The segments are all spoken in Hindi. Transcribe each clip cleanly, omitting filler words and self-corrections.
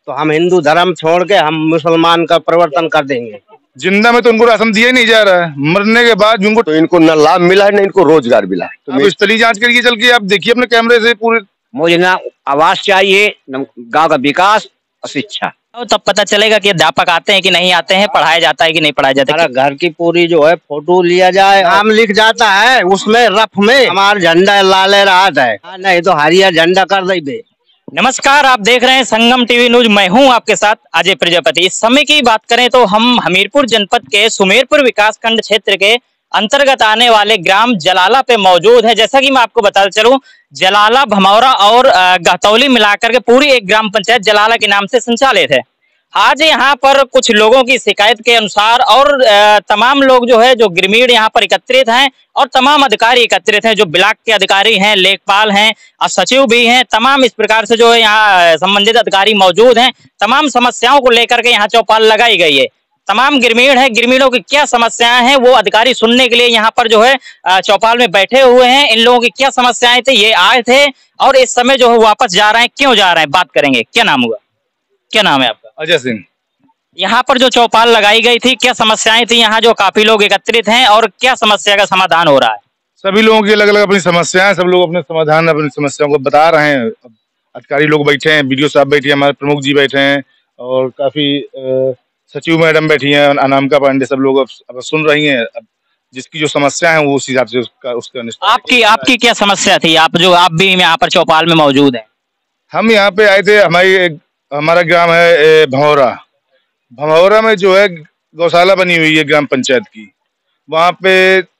तो हम हिंदू धर्म छोड़ के हम मुसलमान का परिवर्तन कर देंगे। जिंदा में तो उनको राशन दिया ही नहीं जा रहा है, मरने के बाद उनको तो इनको न लाभ मिला है न इनको रोजगार मिला है। तो आप स्थलीय जांच करिए चल के, आप देखिए अपने कैमरे से पूरे। मुझे ना आवास चाहिए, न गांव का विकास और शिक्षा। तो तब पता चलेगा कि अध्यापक आते हैं कि नहीं आते हैं, पढ़ाया जाता है कि नहीं पढ़ाया जाता है। घर की पूरी जो है फोटो लिया जाए, नाम लिख जाता है उसमें रफ में हमारा झंडा लाल रात है, नहीं तो हरिया झंडा कर दे। नमस्कार, आप देख रहे हैं संगम टीवी न्यूज। मैं हूं आपके साथ अजय प्रजापति। इस समय की बात करें तो हम हमीरपुर जनपद के सुमेरपुर विकासखंड क्षेत्र के अंतर्गत आने वाले ग्राम जलाला पे मौजूद है। जैसा कि मैं आपको बताता चलूं, जलाला, भमौरा और गहतौली मिलाकर के पूरी एक ग्राम पंचायत जलाला के नाम से संचालित है। आज यहाँ पर कुछ लोगों की शिकायत के अनुसार और तमाम लोग जो है जो ग्रामीण यहाँ पर एकत्रित हैं और तमाम अधिकारी एकत्रित हैं, जो ब्लॉक के अधिकारी हैं, लेखपाल हैं, सचिव भी हैं, तमाम इस प्रकार से जो है यहाँ संबंधित अधिकारी मौजूद हैं। तमाम समस्याओं को लेकर के यहाँ चौपाल लगाई गई है। तमाम ग्रामीण है, ग्रामीणों की क्या समस्याएं हैं वो अधिकारी सुनने के लिए यहाँ पर जो है चौपाल में बैठे हुए हैं। इन लोगों की क्या समस्याएं थी, ये आए थे और इस समय जो है वापस जा रहे हैं, क्यों जा रहे हैं, बात करेंगे। क्या नाम हुआ, क्या नाम है आपका? अजय सिंह। यहाँ पर जो चौपाल लगाई गई थी, क्या समस्याएं थी यहाँ जो काफी लोग एकत्रित हैं और क्या समस्या का समाधान हो रहा है? सभी लोगों की अलग अलग अपनी समस्याएं, सब लोग अपने समाधान अपनी समस्याओं को बता रहे हैं। अधिकारी लोग बैठे हैं, बीडीओ साहब बैठे हैं, हमारे प्रमुख जी बैठे हैं और काफी सचिव मैडम बैठी हैं, अनामिका पांडे, सब लोग अब सुन रही हैं। अब जिसकी जो समस्या है वो उस हिसाब से उसका आपकी क्या समस्या थी? आप भी यहाँ पर चौपाल में मौजूद है। हम यहाँ पे आए थे, हमारा ग्राम है भमौरा। भमौरा में जो है गौशाला बनी हुई है ग्राम पंचायत की, वहाँ पे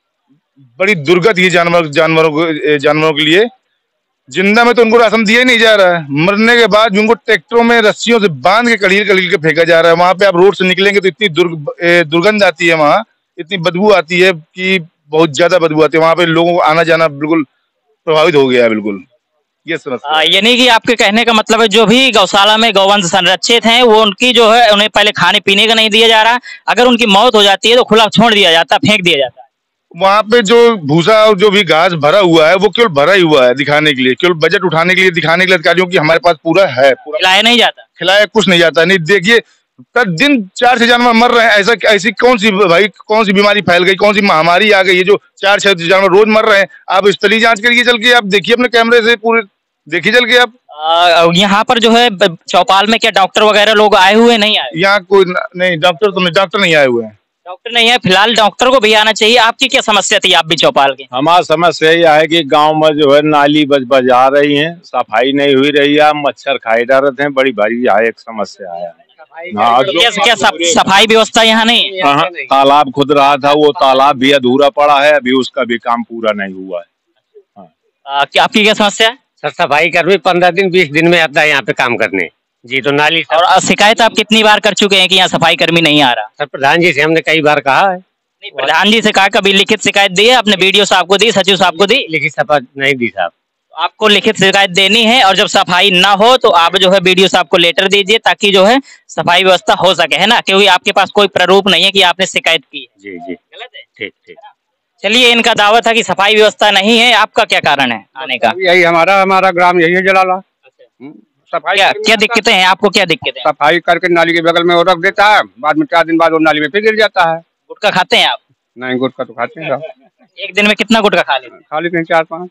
बड़ी दुर्गत ही जानवरों के लिए। जिंदा में तो उनको राशन दिया ही नहीं जा रहा है, मरने के बाद उनको ट्रैक्टरों में रस्सियों से बांध के कलील के फेंका जा रहा है। वहाँ पे आप रोड से निकलेंगे तो इतनी दुर्गंध आती है, वहाँ इतनी बदबू आती है कि बहुत ज्यादा बदबू आती है। वहाँ पे लोगों को आना जाना बिल्कुल प्रभावित हो गया है, बिल्कुल। ये समस्या यानी कि आपके कहने का मतलब है जो भी गौशाला में गौवंश संरक्षित हैं वो उनकी जो है उन्हें पहले खाने पीने का नहीं दिया जा रहा, अगर उनकी मौत हो जाती है तो खुला छोड़ दिया जाता है, फेंक दिया जाता है। वहाँ पे जो भूसा और जो भी घास भरा हुआ है वो केवल भरा ही हुआ है दिखाने के लिए, केवल बजट उठाने के लिए, दिखाने के लिए अधिकारियों की हमारे पास पूरा है। पूरा खिलाया नहीं जाता, खिलाया कुछ नहीं जाता। नहीं देखिए, दिन 4 से जानवर मर रहे हैं। ऐसी कौन सी बीमारी फैल गई, कौन सी महामारी आ गई है जो 4-6 जानवर रोज मर रहे हैं? आप स्थलीय जांच करिए चल के, आप देखिए अपने कैमरे से पूरे, देखिए चल के आप। यहाँ पर जो है चौपाल में क्या डॉक्टर वगैरह लोग आए हुए नहीं आए? यहाँ कोई नहीं, डॉक्टर नहीं आए हुए हैं। डॉक्टर नहीं है फिलहाल, डॉक्टर को भी आना चाहिए। आपकी क्या समस्या थी, आप भी चौपाल के? हमारा समस्या यह है कि गांव में जो है नाली बज आ रही है, सफाई नहीं हुई रही है, मच्छर खाए जा रहे हैं, बड़ी भारी एक समस्या है। क्या सफाई व्यवस्था यहाँ नहीं? तालाब खुद रहा था, वो तालाब भी अधूरा पड़ा है, अभी उसका भी काम पूरा नहीं हुआ है। आपकी क्या समस्या है? सर, सफाई कर्मी 15 दिन 20 दिन में आता है यहाँ पे काम करने जी। तो नाली और शिकायत आप कितनी बार कर चुके हैं कि यहाँ सफाई कर्मी नहीं आ रहा? सर, प्रधान जी से हमने कई बार कहा है। नहीं, प्रधान जी से कहा, कभी लिखित शिकायत दी है आपने? बीडीओ साहब को दी, सचिव साहब को दी? लिखित शिकायत नहीं दी साहब। आपको लिखित शिकायत देनी है और जब सफाई ना हो तो आप जो है बीडीओ साहब को लेटर दीजिए ताकि जो है सफाई व्यवस्था हो सके, है ना? क्योंकि आपके पास कोई प्रारूप नहीं है कि आपने शिकायत की है। जी जी, गलत है। ठीक ठीक। चलिए, इनका दावा था कि सफाई व्यवस्था नहीं है, आपका क्या कारण है आने का? यही हमारा ग्राम यही है जलाला। सफाई क्या दिक्कतें हैं आपको, क्या दिक्कतें? सफाई करके नाली के बगल में वो रख देता है, बाद में 4 दिन बाद वो नाली में फिर गिर जाता है। गुटखा खाते हैं आप? नहीं, गुटखा तो खाते हैं। एक दिन में कितना गुटखा खा लेते हैं? खा लेते हैं 4-5।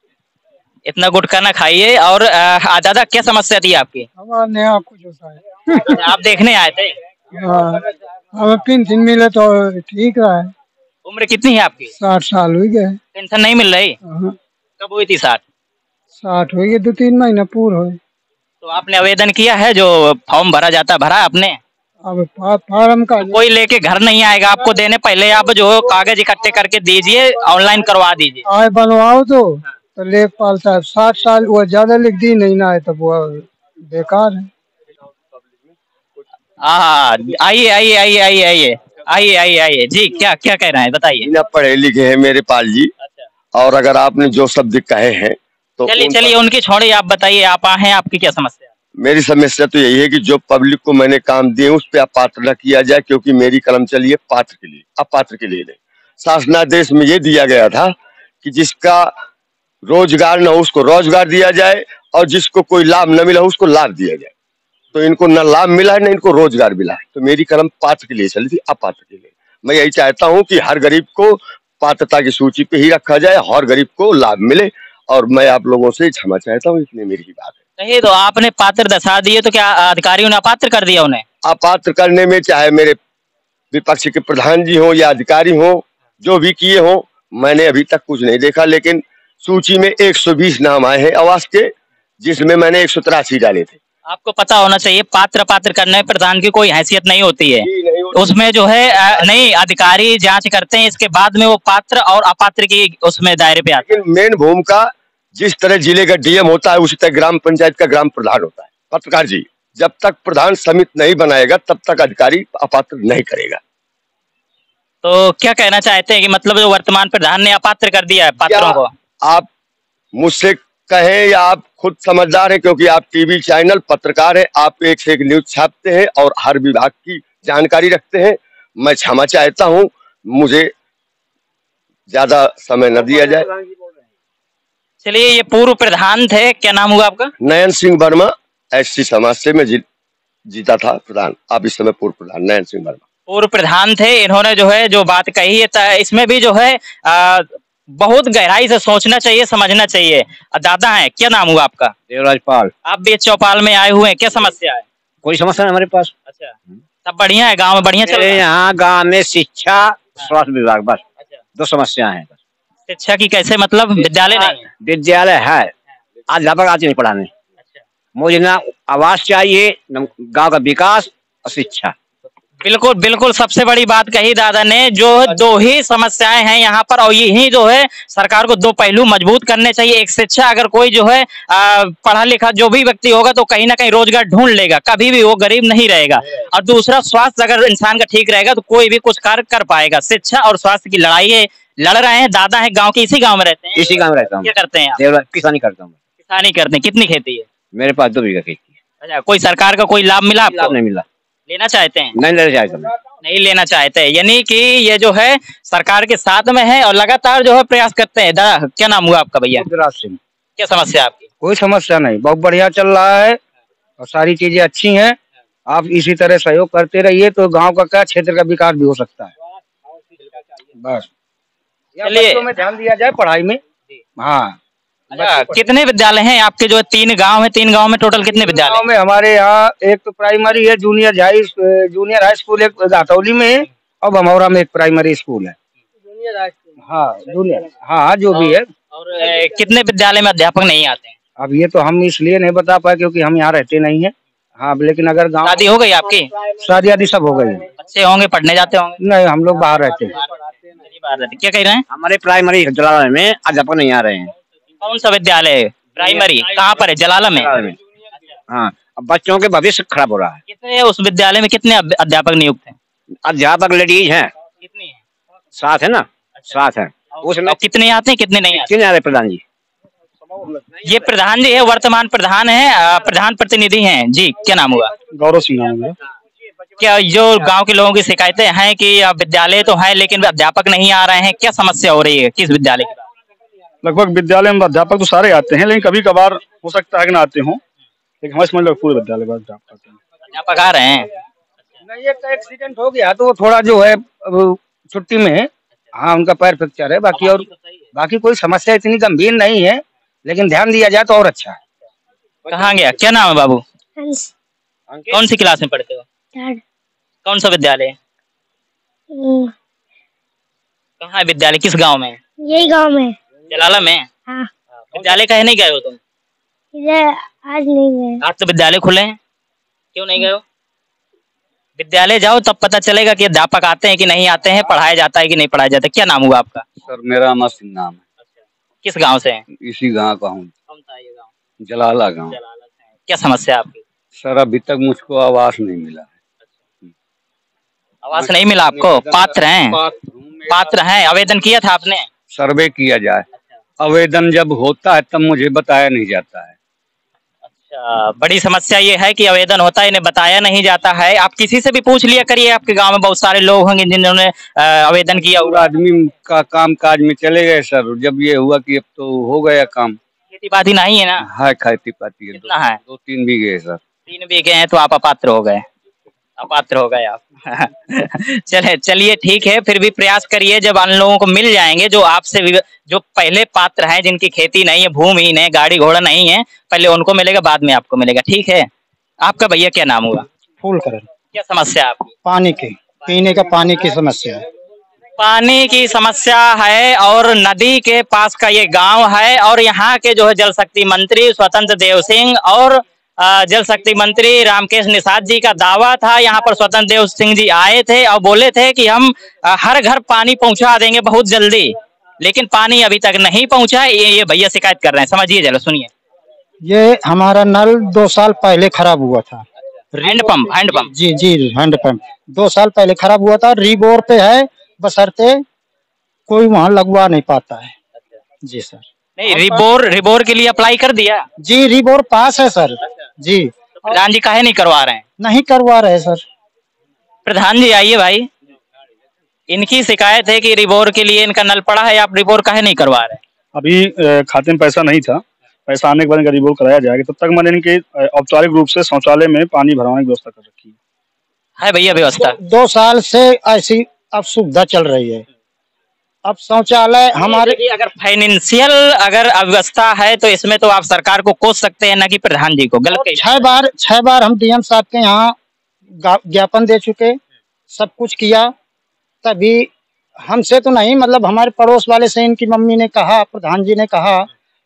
इतना गुटखा ना खाइए। और दादा, क्या समस्या थी आपकी? आप देखने आए थे? हमें पेंशन मिले तो ठीक रहा है। उम्र कितनी है आपकी? 60 साल हो गए। पेंशन नहीं मिल रही? कब हुई थी 60? 60 हो गए, 2-3 महीना पूरा हो। तो आपने आवेदन किया है? जो फॉर्म भरा जाता भरा आपने? अब फार्म का कोई लेके घर नहीं आएगा आपको देने, पहले आप जो कागज इकट्ठे करके दीजिए, ऑनलाइन करवा दीजिए। आए बनवाओ तो लेखपाल साहब 60 साल वो ज्यादा लिख दी, नहीं ना आए तो वो बेकार है। हाँ, आइए आइए आइए आइए आइए आइए आइए आइए जी, क्या क्या कह रहे हैं बताइए। बिना पढ़े लिखे हैं मेरे पाल जी। अच्छा। और अगर आपने जो शब्द कहे हैं तो चलिए उनकी छोड़िए, आप बताइए, आप आए हैं, आपकी क्या समस्या? मेरी समस्या तो यही है कि जो पब्लिक को मैंने काम दिए उस पर अपात्र न किया जाए, क्योंकि मेरी कलम चली है पात्र के लिए, अपात्र के लिए नहीं। शासनादेश में ये दिया गया था कि जिसका रोजगार न हो उसको रोजगार दिया जाए और जिसको कोई लाभ न मिला उसको लाभ दिया जाए। तो इनको न लाभ मिला है न इनको रोजगार मिला है। तो मेरी कलम पात्र के लिए चली थी, अपात्र के लिए। मैं यही चाहता हूँ कि हर गरीब को पात्रता की सूची पे ही रखा जाए, हर गरीब को लाभ मिले, और मैं आप लोगों से क्षमा चाहता हूँ, इतनी मेरी बात है। नहीं तो आपने पात्र दर्शा दिए, तो क्या अधिकारियों ने अपात्र कर दिया उन्हें? अपात्र करने में चाहे मेरे विपक्ष के प्रधान जी हो या अधिकारी हो, जो भी किए हो, मैंने अभी तक कुछ नहीं देखा। लेकिन सूची में 120 नाम आए हैं आवास के, जिसमें मैंने 183 डाले थे। आपको पता होना चाहिए पात्र अपात्र करने में प्रधान की कोई हैसियत नहीं होती है। उसमें जो है नहीं, अधिकारी जांच करते हैं, इसके बाद में वो पात्र और अपात्र की उसमें दायरे पे आते हैं। लेकिन मेन भूमिका जिस तरह जिले का डीएम होता है उसी तरह ग्राम पंचायत का ग्राम प्रधान होता है। पत्रकार जी, जब तक प्रधान समिति नहीं बनाएगा तब तक अधिकारी अपात्र नहीं करेगा। तो क्या कहना चाहते हैं कि मतलब जो वर्तमान प्रधान ने अपात्र कर दिया है पात्रों को? आप मुझसे कहें या आप खुद समझदार हैं, क्योंकि आप टीवी चैनल पत्रकार हैं, आप एक से एक न्यूज छापते हैं और हर विभाग की जानकारी रखते हैं। मैं क्षमा चाहता हूं, मुझे ज्यादा समय न दिया जाए। चलिए, ये पूर्व प्रधान थे, क्या नाम हुआ आपका? नयन सिंह वर्मा, एससी समाज से मैं जीता था प्रधान। आप इस समय पूर्व प्रधान नयन सिंह वर्मा पूर्व प्रधान थे। इन्होंने जो है जो बात कही है, इसमें भी जो है बहुत गहराई से सोचना चाहिए, समझना चाहिए। दादा हैं, क्या नाम हुआ आपका? देवराज पाल। आप भी चौपाल में आए हुए हैं, क्या समस्या है? कोई समस्या नहीं हमारे पास। अच्छा, सब बढ़िया है, गांव में बढ़िया चल रहा है? यहाँ गांव में शिक्षा, स्वास्थ्य विभाग, बस दो समस्या है। शिक्षा की कैसे, मतलब विद्यालय नहीं है? विद्यालय है, अध्यापक आते नहीं पढ़ाने। मुझे ना आवास चाहिए, न गांव का विकास और शिक्षा। बिल्कुल बिल्कुल, सबसे बड़ी बात कही दादा ने। जो दो ही समस्याएं हैं यहाँ पर, और यही जो है सरकार को दो पहलू मजबूत करने चाहिए। एक शिक्षा, अगर कोई जो है पढ़ा लिखा जो भी व्यक्ति होगा तो कहीं ना कहीं रोजगार ढूंढ लेगा, कभी भी वो गरीब नहीं रहेगा। और दूसरा, स्वास्थ्य अगर इंसान का ठीक रहेगा तो कोई भी कुछ कार्य कर पाएगा। शिक्षा और स्वास्थ्य की लड़ाई है, लड़ रहे हैं। दादा है गाँव के, इसी गाँव में रहते हैं? इसी गाँव में रहता हूँ। क्या करते हैं आप? किसानी करता हूँ। किसानी करते हैं। कितनी खेती है? मेरे पास 2 बीघा खेती है। अच्छा, कोई सरकार का कोई लाभ मिला आपको? लाभ नहीं मिला। लेना चाहते हैं? नहीं लेना चाहता, नहीं लेना चाहते, यानी कि ये जो है सरकार के साथ में है और लगातार जो है प्रयास करते हैं। दादा, क्या नाम हुआ आपका भैया? सिंह। क्या समस्या आपकी? कोई समस्या नहीं, बहुत बढ़िया चल रहा है और सारी चीजें अच्छी हैं। आप इसी तरह सहयोग करते रहिए तो गांव का क्या, क्षेत्र का विकास भी हो सकता है। बस चलिए, बच्चों में ध्यान दिया जाए पढ़ाई में। हाँ। अच्छा, कितने विद्यालय हैं आपके? जो 3 गांव है, 3 गांव में टोटल कितने विद्यालय? गांव में हमारे यहाँ एक तो प्राइमरी है, जूनियर हाई स्कूल एक घाटौली में है, और भमौरा में एक प्राइमरी स्कूल है। हाँ, जूनियर, हाँ जो भी है। और कितने विद्यालय में अध्यापक नहीं आते हैं? अब ये तो हम इसलिए नहीं बता पाए क्योंकि हम यहाँ रहते नहीं है। हाँ, लेकिन अगर गाँव शादी हो गई आपकी? शादी आदि सब हो गई। बच्चे होंगे, पढ़ने जाते होंगे? नहीं, हम लोग बाहर रहते हैं। क्या कह रहे हैं? हमारे प्राइमरी जलालम में अध्यापक नहीं आ रहे हैं। कौन सा विद्यालय है? प्राइमरी कहाँ पर है? जलालम में? हाँ, अब बच्चों के भविष्य खराब हो रहा है। कितने उस विद्यालय में कितने अध्यापक नियुक्त हैं? अध्यापक लेडीज हैं। कितनी है? 7 है ना? 7 है। उसमें कितने आते हैं, कितने नहीं आते? कितने आ रहे प्रधान जी? ये प्रधान जी है, वर्तमान प्रधान है, प्रधान प्रतिनिधि हैं जी। क्या नाम हुआ? गौरव सिंह नाम है। क्या जो गांव के लोगों की शिकायतें हैं कि विद्यालय तो है लेकिन अध्यापक नहीं आ रहे हैं, क्या समस्या हो रही है? किस विद्यालय की? लगभग विद्यालय में अध्यापक तो सारे आते हैं, लेकिन कभी कभार हो सकता है कि ना आते हों, लेकिन हमारे समझ लो पूरे विद्यालय में अध्यापक आ रहे हैं। नहीं, एक एक्सीडेंट हो गया तो वो थोड़ा जो है छुट्टी में है। हाँ, उनका पैर फ्रैक्चर है, बाकी कोई समस्या इतनी गंभीर नहीं है, लेकिन ध्यान दिया जाए तो और अच्छा है। कहाँ गया? क्या नाम है बाबू? कौन सी क्लास में पढ़ते हो? कौन सा विद्यालय? कहाँ है विद्यालय? किस गांव में? यही गांव में। जलाला में? हाँ। विद्यालय कहे नहीं गए हो तुम? आज नहीं गए। आज तो विद्यालय खुले हैं, क्यों नहीं गए हो? विद्यालय जाओ तब पता चलेगा कि अध्यापक आते हैं कि नहीं आते हैं, पढ़ाया जाता है कि नहीं पढ़ाया जाता है। क्या नाम हुआ आपका? सर, मेरा अमर सिंह नाम है। किस गांव से हैं? इसी गांव का हूँ। कौन सा ये गांव? जलाला गांव। क्या समस्या आपकी? सर, अभी तक मुझको आवास नहीं मिला है। आवास नहीं मिला आपको? पात्र हैं? पात्र हैं। आवेदन किया था आपने? सर्वे किया जाए। आवेदन जब होता है तब मुझे बताया नहीं जाता है। अच्छा, बड़ी समस्या ये है कि आवेदन होता है, इन्हें बताया नहीं जाता है। आप किसी से भी पूछ लिया करिए, आपके गांव में बहुत सारे लोग होंगे जिन्होंने आवेदन किया। और आदमी का काम काज में चले गए सर, जब ये हुआ कि अब तो हो गया काम। खेती बाड़ी नहीं है ना? है, खेती पाती है। कितना है? 2-3 बीघे है सर। 3 बीघे हैं तो आप अपात्र हो गए, अपात्र हो गए आप। चलिए ठीक है, फिर भी प्रयास करिए, जब अन्य लोगों को मिल जाएंगे जो आपसे जो पहले पात्र हैं, जिनकी खेती नहीं है, भूमिहीन है, गाड़ी घोड़ा नहीं है, पहले उनको मिलेगा, बाद में आपको मिलेगा। ठीक है। आपका भैया क्या नाम हुआ? फूलकरण। क्या समस्या है आपकी? पानी की, पीने का पानी की समस्या है। पानी की समस्या है और नदी के पास का ये गांव है और यहाँ के जो है जल शक्ति मंत्री स्वतंत्र देव सिंह और जल शक्ति मंत्री रामकेश निषाद जी का दावा था। यहाँ पर स्वतंत्र देव सिंह जी आए थे और बोले थे कि हम हर घर पानी पहुंचा देंगे बहुत जल्दी, लेकिन पानी अभी तक नहीं पहुंचा। ये भैया शिकायत कर रहे हैं, समझिए जरा, सुनिए। ये हमारा नल 2 साल पहले खराब हुआ था। हैंडपंप जी हैंडपंप 2 साल पहले खराब हुआ था। रीबोर पे है, बशर्ते कोई वहाँ लगवा नहीं पाता है। जी सर। नहीं, रिबोर के लिए अप्लाई कर दिया? जी रिबोर पास है सर। जी प्रधान जी काहे नहीं करवा रहे हैं? नहीं करवा रहे सर। प्रधान जी आइए भाई, इनकी शिकायत है कि रिबोर के लिए इनका नल पड़ा है, आप रिबोर काहे नहीं करवा रहे? अभी खाते में पैसा नहीं था, पैसा आने के बाद इनका रिबोर कराया जाएगा। तब तक मैंने इनके औपचारिक रूप से शौचालय में पानी भरवाने की व्यवस्था कर रखी है। भैया व्यवस्था 2 साल से ऐसी अब सुविधा चल रही है। अब शौचालय हमारे अगर फाइनेंशियल अगर अव्यवस्था है तो इसमें तो आप सरकार को कोस सकते हैं, ना कि प्रधान जी को। गलत 6 बार हम डीएम साहब के यहाँ ज्ञापन दे चुके, सब कुछ किया, तभी हमसे तो नहीं, मतलब हमारे पड़ोस वाले से इनकी मम्मी ने कहा, प्रधान जी ने कहा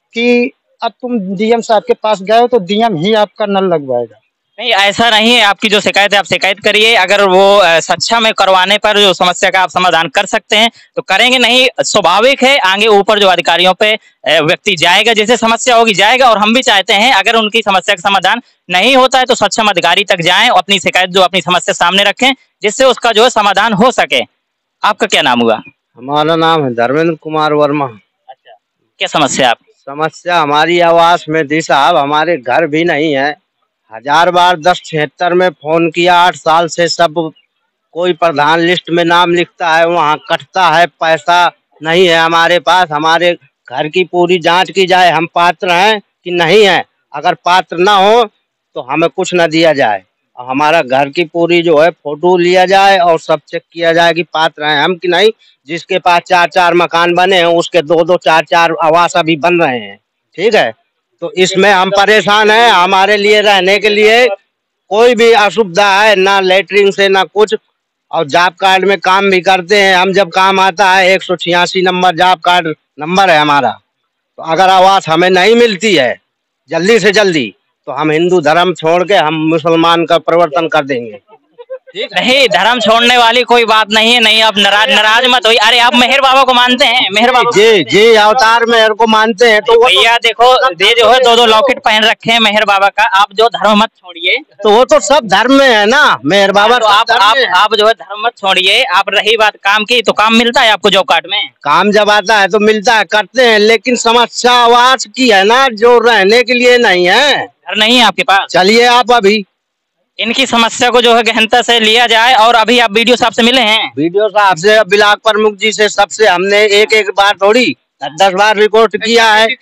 कि अब तुम डीएम साहब के पास गए हो तो डीएम ही आपका नल लगवाएगा। नहीं, ऐसा नहीं है। आपकी जो शिकायत है आप शिकायत करिए, अगर वो सक्षम है करवाने पर जो समस्या का आप समाधान कर सकते हैं तो करेंगे, नहीं स्वाभाविक है। आगे ऊपर जो अधिकारियों पे व्यक्ति जाएगा, जैसे समस्या होगी जाएगा, और हम भी चाहते हैं अगर उनकी समस्या का समाधान नहीं होता है तो सक्षम अधिकारी तक जाएं, अपनी शिकायत जो अपनी समस्या सामने रखें, जिससे उसका जो है समाधान हो सके। आपका क्या नाम हुआ? हमारा नाम है धर्मेंद्र कुमार वर्मा। अच्छा, क्या समस्या आपकी? समस्या हमारी आवास में थी साहब, हमारे घर भी नहीं है। 1000 बार 1076 में फोन किया, 8 साल से सब कोई प्रधान लिस्ट में नाम लिखता है, वहाँ कटता है, पैसा नहीं है हमारे पास। हमारे घर की पूरी जांच की जाए, हम पात्र हैं कि नहीं है। अगर पात्र ना हो तो हमें कुछ न दिया जाए, और हमारा घर की पूरी जो है फोटो लिया जाए और सब चेक किया जाए कि पात्र हैं हम कि नहीं। जिसके पास 4-4 मकान बने हैं उसके 2-2 4-4 आवास अभी बन रहे हैं। ठीक है, तो इसमें हम परेशान हैं। हमारे लिए रहने के लिए कोई भी असुविधा है, ना लेटरिन से ना कुछ। और जॉब कार्ड में काम भी करते हैं हम, जब काम आता है 186 नंबर जॉब कार्ड नंबर है हमारा। तो अगर आवास हमें नहीं मिलती है जल्दी से जल्दी तो हम हिंदू धर्म छोड़ के हम मुसलमान का परिवर्तन कर देंगे। नहीं, धर्म छोड़ने वाली कोई बात नहीं है। नहीं, आप नाराज मत होइए। अरे आप मेहर बाबा को मानते हैं? मेहर बाबा जी अवतार मेहर को मानते हैं। तो भैया देखो, ये जो है 2-2 लॉकेट पहन रखे हैं मेहर बाबा का। आप जो धर्म मत छोड़िए, तो वो तो सब धर्म में है ना मेहर बाबा। तो आप जो है धर्म मत छोड़िए। आप रही बात काम की, तो काम मिलता है आपको जॉब कार्ड में? काम जब आता है तो मिलता है, करते हैं, लेकिन समस्या आवास की है ना, जो रहने के लिए नहीं है। घर नहीं है आपके पास? चलिए आप अभी इनकी समस्या को जो है गहनता से लिया जाए। और अभी आप बीडीओ साहब से मिले हैं? बीडीओ साहब से, ब्लॉक प्रमुख जी से, सबसे हमने एक बार थोड़ी 10 बार रिपोर्ट किया है।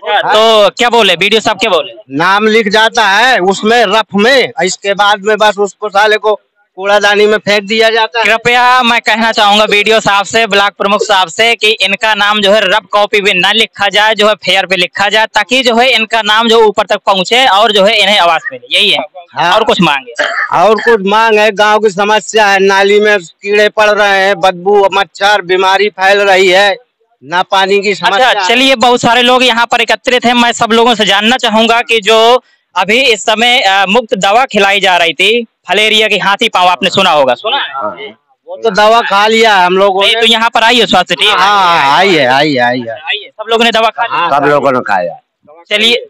तो क्या बोले बीडीओ साहब? क्या बोले? नाम लिख जाता है उसमें रफ में, इसके बाद में बस उसको साले को कूड़ादानी में फेंक दिया जाता है। कृपया मैं कहना चाहूंगा बीडीओ साहब से, ब्लॉक प्रमुख साहब से, कि इनका नाम जो है रफ कॉपी पे न लिखा जाए, जो है फेयर पे लिखा जाए, ताकि जो है इनका नाम जो ऊपर तक पहुंचे और जो है इन्हें आवाज मिले। यही है। हाँ। और कुछ मांगे? और कुछ मांग है, गांव की समस्या है, नाली में कीड़े पड़ रहे हैं, बदबू, मच्छर, बीमारी फैल रही है, ना पानी की समस्या। अच्छा, चलिए, बहुत सारे लोग यहाँ पर एकत्रित हैं। मैं सब लोगों से जानना चाहूंगा कि जो अभी इस समय मुफ्त दवा खिलाई जा रही थी फलेरिया की, हाथी पांव, आपने सुना होगा? सुना है? वो तो दवा खा लिया हम लोगों ने। तो यहाँ पर आइए स्वास्थ्य टीम। हाँ, आइए। सब लोगों ने दवा खा लिया? सब लोगों ने खाया। चलिए,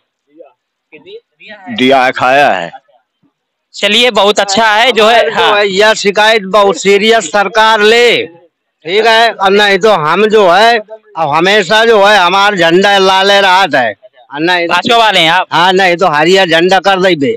दिया है, खाया है। चलिए, बहुत अच्छा है। जो है हाँ। यह शिकायत बहुत सीरियस सरकार ले, ठीक है, और नहीं तो हम जो है अब हमेशा जो है हमारा झंडा लाले रात है, नहीं भाजपा वाले हैं आप? हाँ, नहीं तो हरिया झंडा कर दे।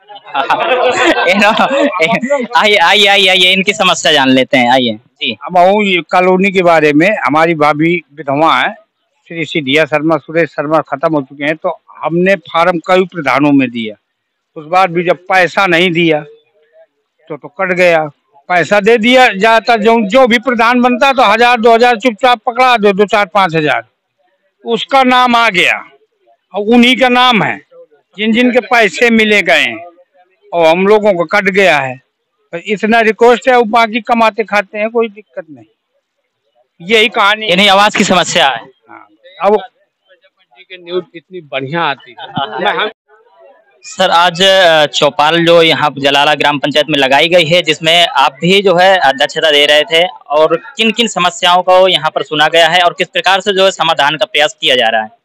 आइए इनकी समस्या जान लेते हैं। आइए जी। अब ये कॉलोनी के बारे में, हमारी भाभी विधवा है, श्री सिधिया शर्मा, सुरेश शर्मा खत्म हो चुके हैं, तो हमने फार्म कई प्रधानों में दिया, उस बार भी जब पैसा नहीं दिया तो कट गया। पैसा दे दिया जाता, जो भी प्रधान बनता तो 1000-2000 चुपचाप पकड़ा दो, 2-4-5 हजार उसका नाम आ गया और उन्हीं का नाम है जिन जिन के पैसे मिले गए और हम लोगों को कट गया है। तो इतना रिक्वेस्ट है, बाकी कमाते खाते हैं, कोई दिक्कत नहीं, यही कहानी। यानी आवाज की समस्या है। अब की न्यूज इतनी बढ़िया आती है। सर, आज चौपाल जो यहाँ जलाला ग्राम पंचायत में लगाई गई है, जिसमें आप भी जो है अध्यक्षता दे रहे थे, और किन किन समस्याओं को यहाँ पर सुना गया है और किस प्रकार से जो है समाधान का प्रयास किया जा रहा है?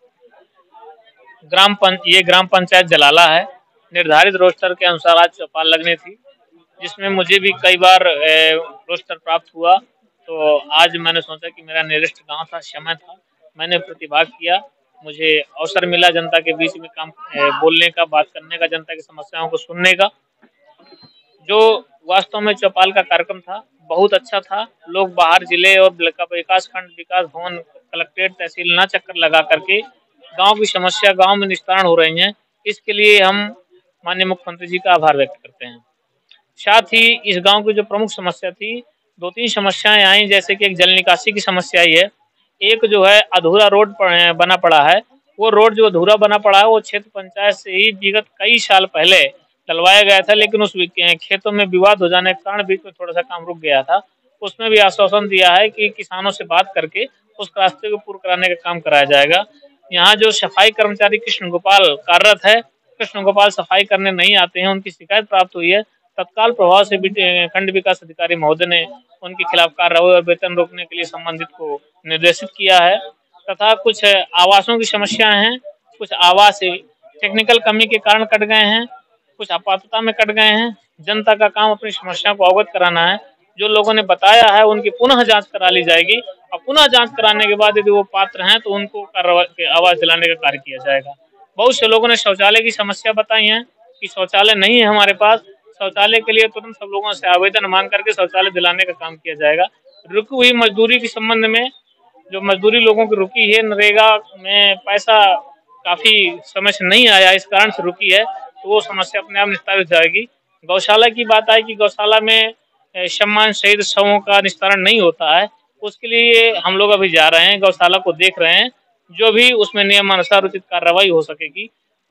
ये ग्राम पंचायत जलाला है। निर्धारित रोस्टर के अनुसार आज चौपाल लगनी थी, जिसमें मुझे भी कई बार रोस्टर प्राप्त हुआ। तो आज मैंने सोचा कि मेरा नियरेस्ट गांव था, समय था, मैंने प्रतिभाग किया, मुझे अवसर मिला जनता के बीच में काम बोलने का, बात करने का, जनता की समस्याओं को सुनने का। जो वास्तव में चौपाल का कार्यक्रम था बहुत अच्छा था। लोग बाहर जिले और विकास खंड, विकास भवन, कलेक्ट्रेट, तहसील ना चक्कर लगा करके गांव की समस्या गांव में निस्तारण हो रही है। इसके लिए हम माननीय मुख्यमंत्री जी का आभार व्यक्त करते हैं। साथ ही इस गांव की जो प्रमुख समस्या थी, 2-3 समस्याएं आई, जैसे कि एक जल निकासी की समस्या ही है, एक जो है अधूरा रोड बना पड़ा है। वो रोड जो अधूरा बना पड़ा है वो क्षेत्र पंचायत से ही विगत कई साल पहले डलवाया गया था, लेकिन उस खेतों में विवाद हो जाने के कारण बीच में थोड़ा सा काम रुक गया था। उसमें भी आश्वासन दिया है कि किसानों से बात करके उस रास्ते को पूर्ण कराने का काम कराया जाएगा। यहाँ जो सफाई कर्मचारी कृष्ण गोपाल कार्यरत है, कृष्ण गोपाल सफाई करने नहीं आते हैं, उनकी शिकायत प्राप्त हुई है। तत्काल प्रभाव से खंड विकास अधिकारी महोदय ने उनके खिलाफ कार्रवाई और वेतन रोकने के लिए संबंधित को निर्देशित किया है। तथा कुछ आवासों की समस्याएं हैं, कुछ आवास टेक्निकल कमी के कारण कट गए हैं, कुछ आपातता में कट गए हैं। जनता का काम अपनी समस्या को अवगत कराना है। जो लोगों ने बताया है उनकी पुनः जांच करा ली जाएगी और पुनः जांच कराने के बाद यदि वो पात्र हैं तो उनको आवास दिलाने का कार्य किया जाएगा। बहुत से लोगों ने शौचालय की समस्या बताई है कि शौचालय नहीं है हमारे पास, शौचालय के लिए तुरंत सब लोगों से आवेदन मांग करके शौचालय दिलाने का काम किया जाएगा। रुकी हुई मजदूरी के संबंध में, जो मजदूरी लोगों की रुकी है, नरेगा में पैसा काफी समय से नहीं आया, इस कारण से रुकी है, तो वो समस्या अपने आप निस्तारित हो जाएगी। गौशाला की बात आई कि गौशाला में सम्मान शहीद शवों का निस्तारण नहीं होता है, उसके लिए हम लोग अभी जा रहे हैं, गौशाला को देख रहे हैं, जो भी उसमें नियमानुसार उचित कार्रवाई हो सकेगी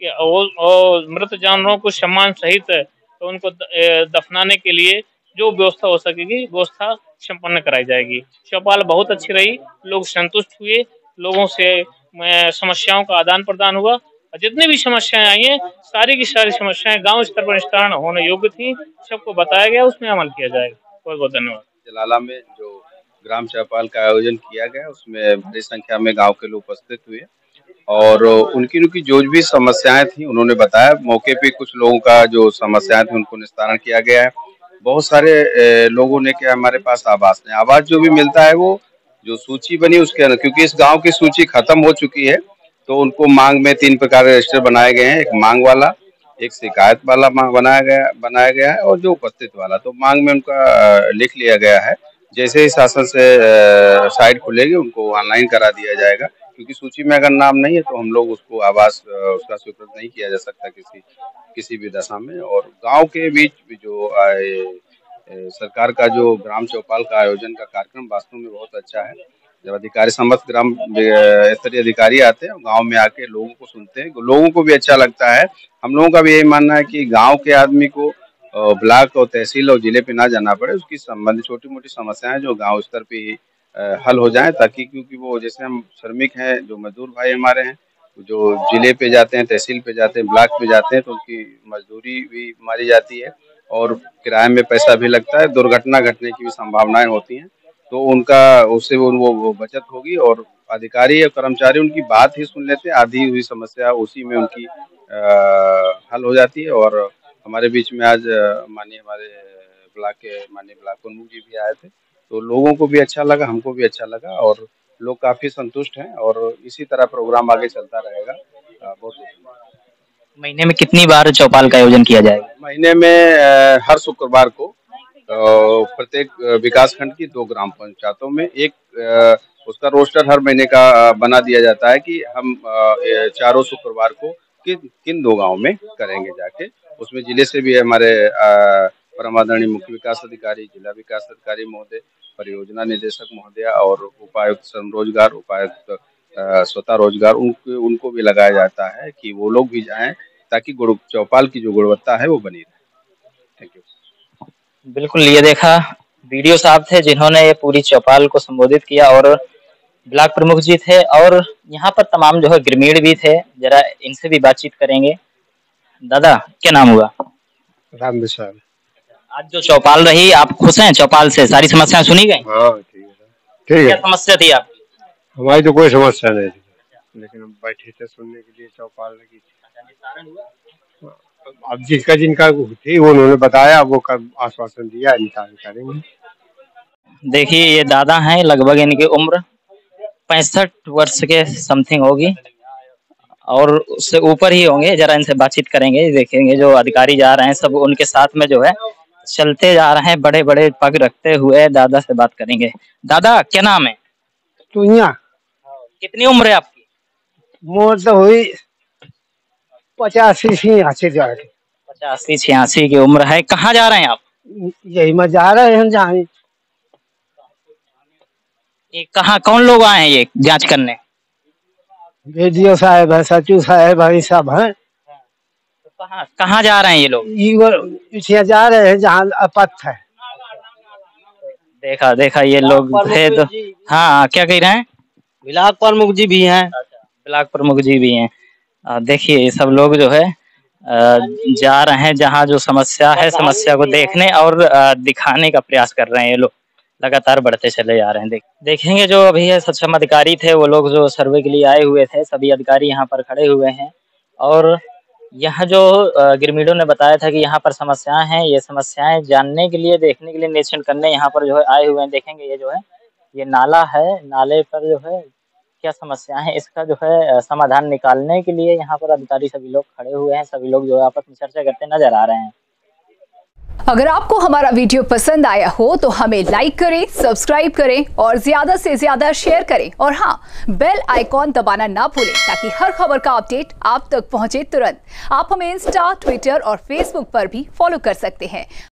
और मृत जानवरों को सम्मान सहित तो उनको दफनाने के लिए जो व्यवस्था हो सकेगी व्यवस्था संपन्न कराई जाएगी। चौपाल बहुत अच्छी रही, लोग संतुष्ट हुए, लोगों से समस्याओं का आदान प्रदान हुआ और जितनी भी समस्याएं आई हैं सारी की सारी समस्याएं गांव स्तर पर निस्तारण होने योग्य थी, सबको बताया गया, उसमें अमल किया जाएगा। बहुत बहुत धन्यवाद। जलाला में जो ग्राम चौपाल का आयोजन किया गया उसमें बड़ी संख्या में गांव के लोग उपस्थित हुए और उनकी जो भी समस्याएं थी उन्होंने बताया। मौके पे कुछ लोगों का जो समस्याएं थी उनको निस्तारण किया गया है। बहुत सारे लोगों ने क्या हमारे पास आवास नहीं, आवास जो भी मिलता है वो जो सूची बनी उसके अंदर, क्योंकि इस गांव की सूची खत्म हो चुकी है तो उनको मांग में 3 प्रकार के रजिस्टर बनाए गए हैं। एक मांग वाला, एक शिकायत वाला बनाया गया है और जो उपस्थित वाला। तो मांग में उनका लिख लिया गया है, जैसे ही शासन से साइट खुलेगी उनको ऑनलाइन करा दिया जाएगा, क्योंकि सूची में अगर नाम नहीं है तो हम लोग उसको आवास उसका स्वीकृत नहीं किया जा सकता किसी भी दशा में। और गांव के बीच जो सरकार का जो ग्राम चौपाल का आयोजन का कार्यक्रम वास्तव में बहुत अच्छा है। जब अधिकारी समस्त ग्राम स्तरीय अधिकारी आते हैं गांव में आके लोगों को सुनते हैं, लोगों को भी अच्छा लगता है। हम लोगों का भी यही मानना है कि गांव के आदमी को ब्लॉक और तहसील और जिले पे ना जाना पड़े, उसकी संबंधित छोटी मोटी समस्याएं जो गांव स्तर पे ही हल हो जाएं, ताकि क्योंकि वो जैसे हम श्रमिक हैं, जो मजदूर भाई हमारे हैं, जो जिले पे जाते हैं, तहसील पे जाते हैं, ब्लॉक पे जाते हैं, तो उनकी मजदूरी भी मारी जाती है और किराए में पैसा भी लगता है, दुर्घटना घटने की भी संभावनाएं होती हैं। तो उनका उससे वो बचत होगी और अधिकारी या कर्मचारी उनकी बात ही सुन लेते हैं, आधी हुई समस्या उसी में उनकी हल हो जाती है। और हमारे बीच में आज माननीय हमारे ब्लॉक के माननीय ब्लॉक प्रमुख जी भी आए थे, तो लोगों को भी अच्छा लगा, हमको भी अच्छा लगा और लोग काफी संतुष्ट हैं और इसी तरह प्रोग्राम आगे चलता रहेगा। बहुत महीने में कितनी बार चौपाल का आयोजन किया जाएगा? महीने में हर शुक्रवार को प्रत्येक विकास खंड की 2 ग्राम पंचायतों में एक उसका रोस्टर हर महीने का बना दिया जाता है कि हम चारों शुक्रवार को किन 2 गांव में करेंगे जाके। उसमें जिले से भी हमारे परमादरणीय मुख्य विकास अधिकारी, जिला विकास अधिकारी महोदय, परियोजना निदेशक महोदय और उपायुक्त श्रम रोजगार, उपायुक्त स्वतः रोजगार, उनको भी लगाया जाता है कि वो लोग भी जाएं ताकि चौपाल की जो गुणवत्ता है वो बनी रहे। Thank you. बिल्कुल, ये देखा वीडियो साहब थे जिन्होंने ये पूरी चौपाल को संबोधित किया और ब्लॉक प्रमुख जी थे और यहाँ पर तमाम जो है ग्रामीण भी थे। जरा इनसे भी बातचीत करेंगे। दादा, क्या नाम हुआ? राम विशाल। आज जो चौपाल रही, आप खुश हैं चौपाल से? सारी समस्याएं सुनी गई? हाँ, ठीक है। क्या समस्या थी आपकी? हमारी तो कोई समस्या नहीं थी, लेकिन हम बैठे थे सुनने के लिए, चौपाल लगी थी। अब जिनका थी उन्होंने बताया, वो आश्वासन दिया, निकाल करेंगे। देखिए, ये दादा हैं, लगभग इनकी उम्र 65 वर्ष के समथिंग होगी और उससे ऊपर ही होंगे। जरा इनसे बातचीत करेंगे, देखेंगे जो अधिकारी जा रहे हैं सब उनके साथ में जो है चलते जा रहे हैं, बड़े बड़े पग रखते हुए। दादा से बात करेंगे। दादा, क्या नाम है? तुनिया। कितनी उम्र है आपकी? मोर तो हुई 85-86 85-86 की उम्र है। कहाँ जा रहे हैं आप? यही में जा रहे हैं जहाँ। ये कहाँ, कौन लोग आए हैं ये जांच करने? बीडीओ साहब है, सचिव साहब है, सब है। कहाँ जा रहे हैं ये लोग? ये जा रहे हैं जहाँ अपथ है। देखा ये लोग थे तो। हाँ, क्या कह रहे हैं? ब्लॉक प्रमुख जी भी हैं। ब्लॉक प्रमुख जी भी हैं। देखिए, ये सब लोग जो है जा रहे हैं जहाँ जो समस्या है, समस्या को देखने और दिखाने का प्रयास कर रहे हैं। ये लोग लगातार बढ़ते चले जा रहे हैं। देखेंगे जो अभी है सक्षम अधिकारी थे, वो लोग जो सर्वे के लिए आए हुए थे, सभी अधिकारी यहाँ पर खड़े हुए हैं और यहाँ जो ग्रामीणों ने बताया था कि यहाँ पर समस्याएं हैं, ये समस्याएं जानने के लिए, देखने के लिए, निरीक्षण करने यहाँ पर जो है आए हुए हैं। देखेंगे ये जो है ये नाला है, नाले पर जो है क्या समस्या है, इसका जो है समाधान निकालने के लिए यहाँ पर अधिकारी सभी लोग खड़े हुए हैं। सभी लोग जो है आपस में चर्चा करते नजर आ रहे हैं। अगर आपको हमारा वीडियो पसंद आया हो तो हमें लाइक करें, सब्सक्राइब करें और ज्यादा से ज्यादा शेयर करें और हाँ, बेल आइकॉन दबाना ना भूलें ताकि हर खबर का अपडेट आप तक पहुंचे तुरंत। आप हमें इंस्टा, ट्विटर और फेसबुक पर भी फॉलो कर सकते हैं।